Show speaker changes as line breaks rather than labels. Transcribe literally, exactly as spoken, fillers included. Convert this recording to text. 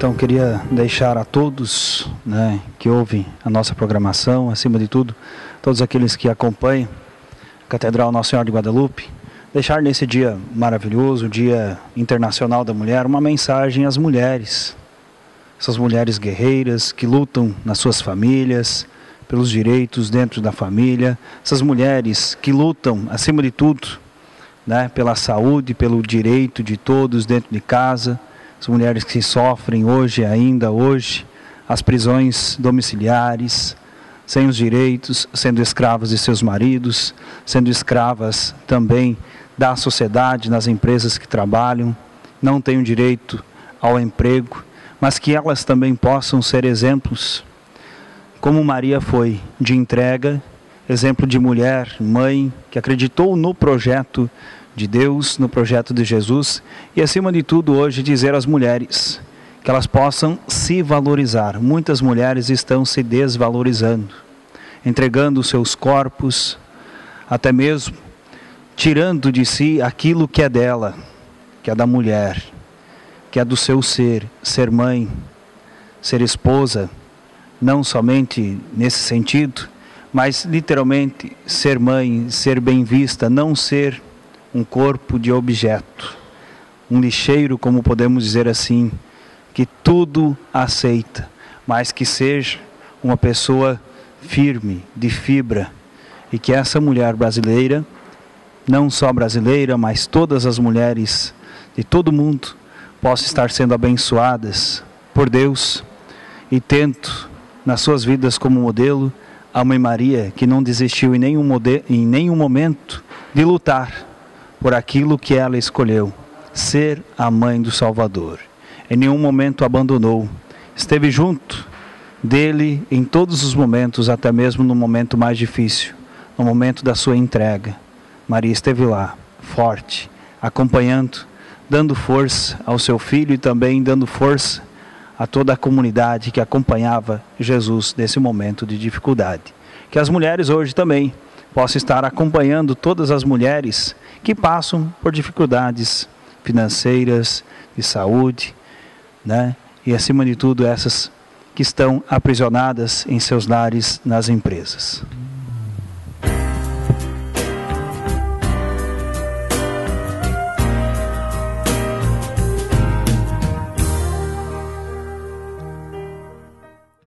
Então queria deixar a todos, né, que ouvem a nossa programação, acima de tudo, todos aqueles que acompanham a Catedral Nossa Senhora de Guadalupe, deixar nesse dia maravilhoso, Dia Internacional da Mulher, uma mensagem às mulheres, essas mulheres guerreiras que lutam nas suas famílias, pelos direitos dentro da família, essas mulheres que lutam, acima de tudo, né, pela saúde, pelo direito de todos dentro de casa, as mulheres que sofrem hoje, ainda hoje, as prisões domiciliares, sem os direitos, sendo escravas de seus maridos, sendo escravas também da sociedade, nas empresas que trabalham, não têm o direito ao emprego, mas que elas também possam ser exemplos, como Maria foi, de entrega, exemplo de mulher, mãe, que acreditou no projeto de Deus, no projeto de Jesus, e acima de tudo hoje dizer às mulheres que elas possam se valorizar. Muitas mulheres estão se desvalorizando, entregando seus corpos, até mesmo tirando de si aquilo que é dela, que é da mulher, que é do seu ser, ser mãe, ser esposa, não somente nesse sentido, mas literalmente ser mãe, ser bem vista, não ser um corpo de objeto, um lixeiro, como podemos dizer assim, que tudo aceita, mas que seja uma pessoa firme, de fibra, e que essa mulher brasileira, não só brasileira, mas todas as mulheres de todo mundo, possam estar sendo abençoadas por Deus e tendo nas suas vidas como modelo a Mãe Maria, que não desistiu em nenhum, modelo, em nenhum momento de lutar por aquilo que ela escolheu, ser a mãe do Salvador. Em nenhum momento abandonou, esteve junto dele em todos os momentos, até mesmo no momento mais difícil, no momento da sua entrega. Maria esteve lá, forte, acompanhando, dando força ao seu filho e também dando força a toda a comunidade que acompanhava Jesus nesse momento de dificuldade. Que as mulheres hoje também possam estar acompanhando todas as mulheres que passam por dificuldades financeiras, de saúde, né? E acima de tudo essas que estão aprisionadas em seus lares, nas empresas.